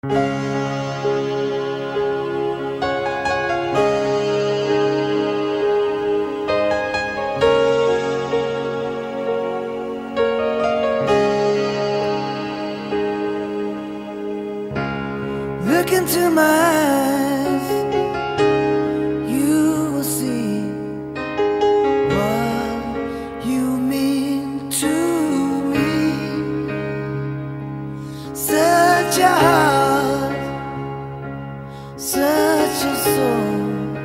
Look into my eyes, you will see what you mean to me. Such a heart, such a soul.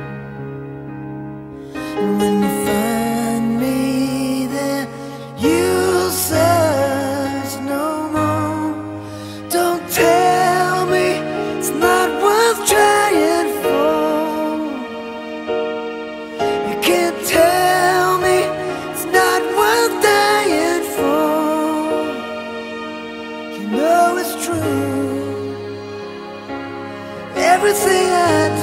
And when you find me there, you'll search no more. Don't tell me it's not worth trying for. You can't tell me it's not worth dying for. You know it's true. Everything I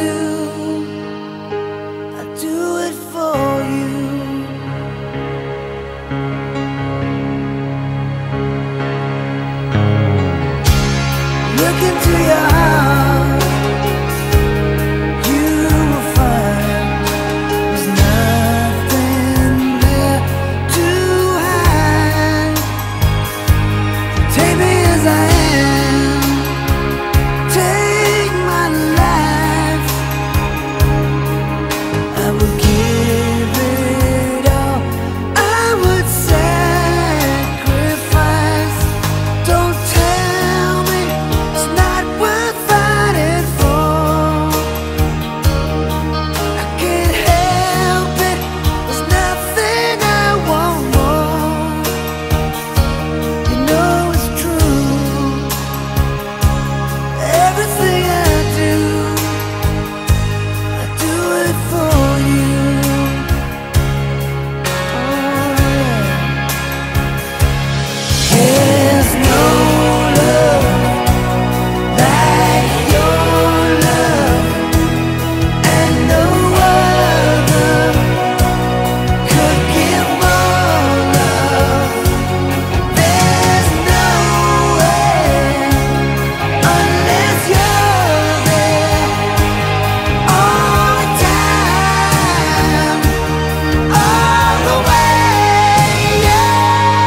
do it for you. Look into your heart, you will find there's nothing there to hide. Take me as I am, take my life. I would give it all, I would sacrifice. Don't tell me it's not worth fighting for. I can't help it, there's nothing I want more. You know it's true. Everything I do it for you. Oh yeah. There's no love like your love, and no other could give more love. There's no way unless you're there all the time, all the way, yeah.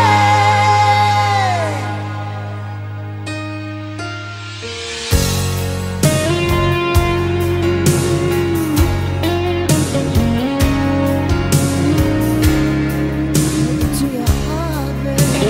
To your heart, baby.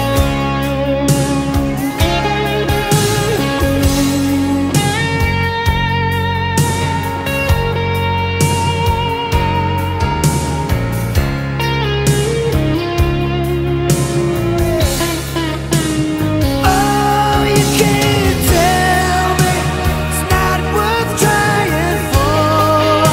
Oh, you can't tell me it's not worth trying for.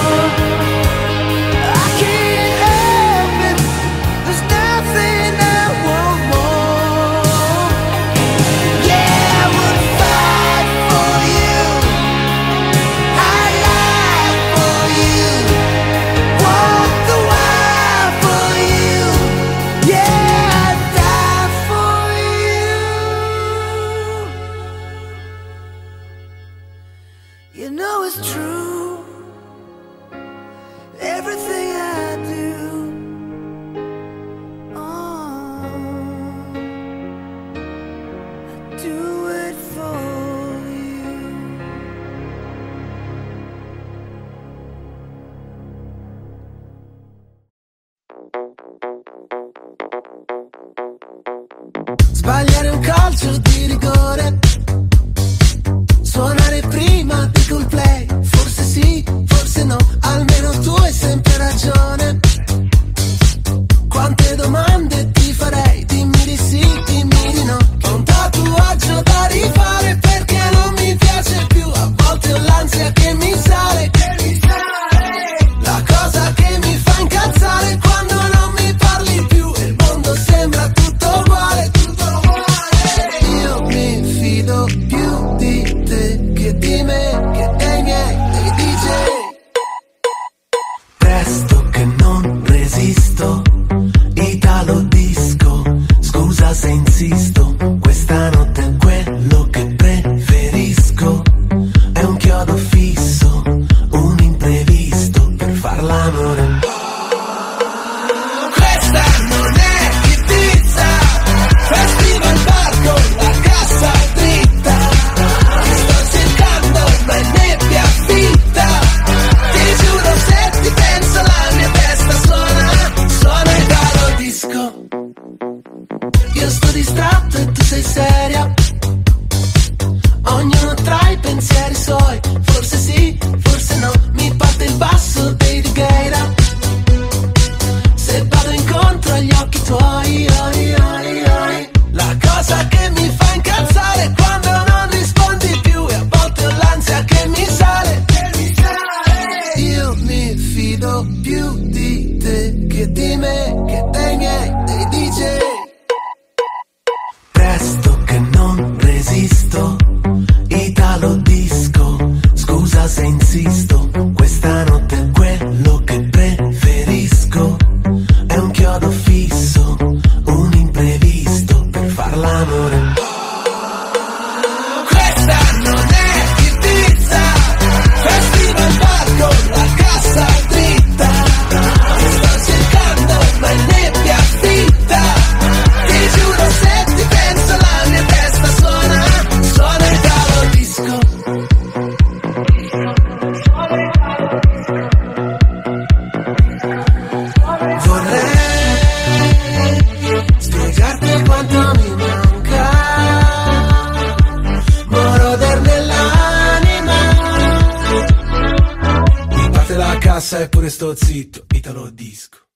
I can't help it, there's nothing I want more. Yeah, I would fight for you, I'd lie for you, walk the wire for you. Yeah, I'd die for you. You know it's true. Everything I do, I do it for you. Sbagliare un calcio di rigore, suonare prima di Coldplay. Forse sì, forse no, almeno tu hai sempre ragione. Quante domande ti farei, dimmi di sì, dimmi di no. Ho un tatuaggio da rifare perché non mi piace più. A volte ho l'ansia che mi sale, la cosa che mi fa incazzare quando non mi parli più. E il mondo sembra tutto uguale, tutto uguale. Io se insisto, questa notte è quello che preferisco. È un chiodo fisso, un imprevisto per far l'amore. Questa non è Ibiza, festival bar con la cassa dritta. Ti sto cercando ma in nebbia fitta. Ti giuro se ti penso la mia testa suona il tavolo disco. Vorrei spiegarti quanto mi manca, moroder nell'anima. Mi parte la cassa e pure sto zitto, Italo disco.